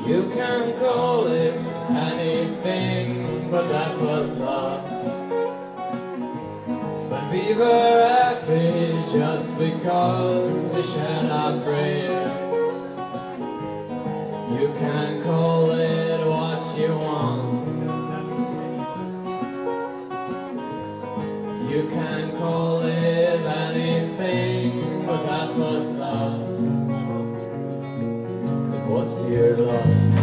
You can call it anything, but that was love. When we were happy just because we shared our prayers. You can call it what you want. You can call it anything, but that was love. It was pure love.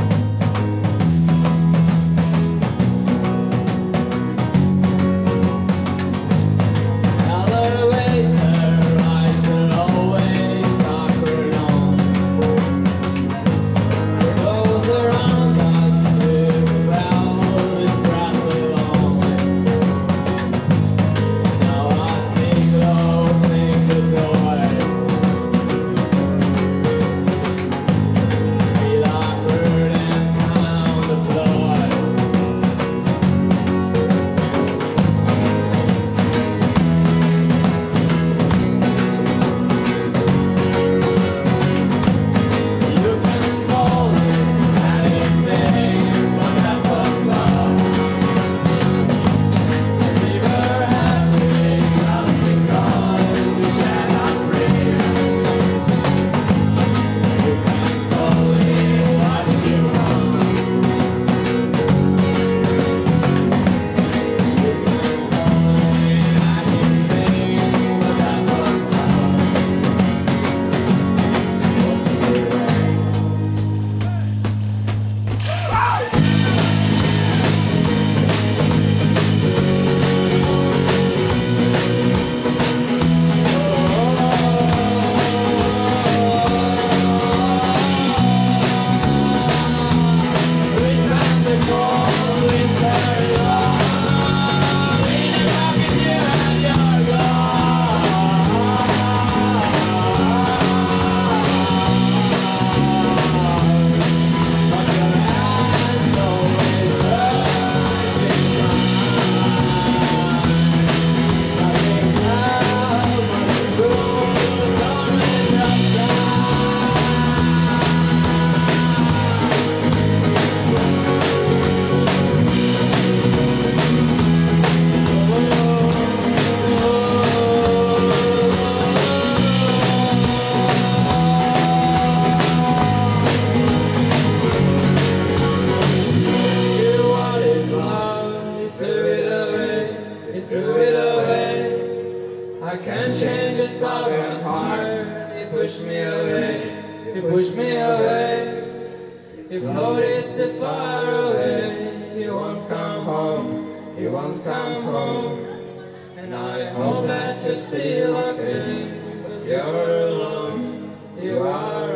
I can't change a stubborn heart. It pushed me away, it pushed me away. You floated too far away. You won't come home, you won't come home. And I hope that you're still okay, but you're alone, you are